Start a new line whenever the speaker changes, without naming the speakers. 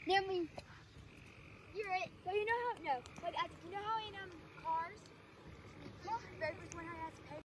I mean,
you're it. So you know how, no, like, you know how in cars, very first one I has to pay